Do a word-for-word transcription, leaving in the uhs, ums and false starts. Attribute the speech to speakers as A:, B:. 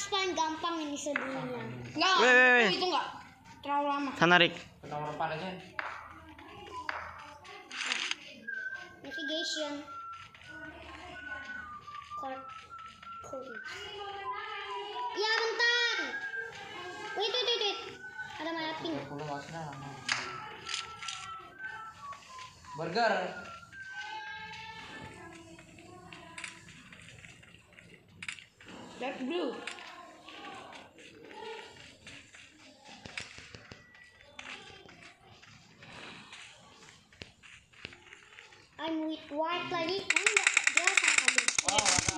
A: ratus paling gampang ini sedunia.
B: Enggak,
C: Weh, weh, weh.
B: itu enggak terlalu lama.
C: Sana Rik.
D: Nomor empat aja.
A: Navigation. Card. Code. Ya bentar. Wait, wait, wait, wait. Ada mapping.
D: tiga puluh maksudnya lama. Burger.
B: Dark blue.
A: I'm with white lagi kan nggak biasa kamu.
D: Oh,